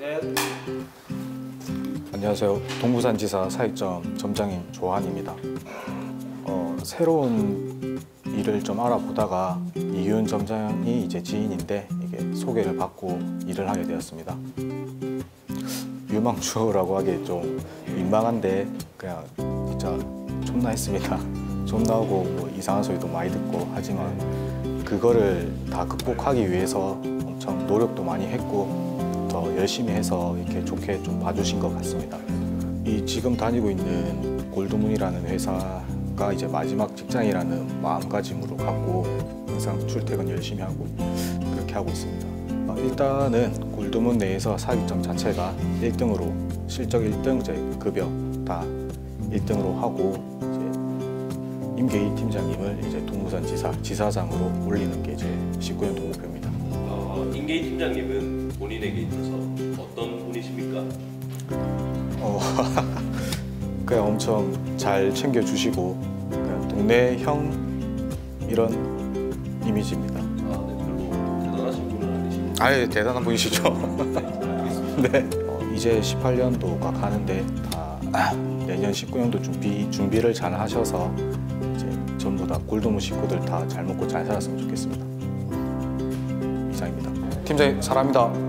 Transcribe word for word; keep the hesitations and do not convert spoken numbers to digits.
셋. 안녕하세요. 동부산지사 사익점 점장인 조한입니다. 어, 새로운 일을 좀 알아보다가 이윤 점장이 이제 지인인데 이게 소개를 받고 일을 하게 되었습니다. 유망주라고 하기에 좀 민망한데 그냥 진짜 존나 했습니다. 존나 하고 뭐 이상한 소리도 많이 듣고 하지만 그거를 다 극복하기 위해서 엄청 노력도 많이 했고 더 열심히 해서 이렇게 좋게 좀 봐주신 것 같습니다. 이 지금 다니고 있는 골드문이라는 회사가 이제 마지막 직장이라는 마음가짐으로 갖고 항상 출퇴근 열심히 하고 그렇게 하고 있습니다. 일단은 골드문 내에서 사익점 자체가 일 등으로 실적 일 등, 이제 급여 다 일 등으로 하고 이제 임계희 팀장님을 이제 동부산지사 지사장으로 올리는 게 이제 십구 년도 목표입니다. 어, 임계희 팀장님은 본인에게 있어서 어떤 분이십니까? 어, 그냥 엄청 잘 챙겨주시고 그냥 동네 형 이런 이미지입니다. 아, 네, 별로 대단하신 분은 아니시고. 아예 대단한 분이시죠. 네. 어, 이제 십팔 년도가 가는데 다 내년 십구 년도 준비 준비를 잘 하셔서 이제 전부 다 골드문 식구들 다 잘 먹고 잘 살았으면 좋겠습니다. 이상입니다. 팀장님 사랑합니다.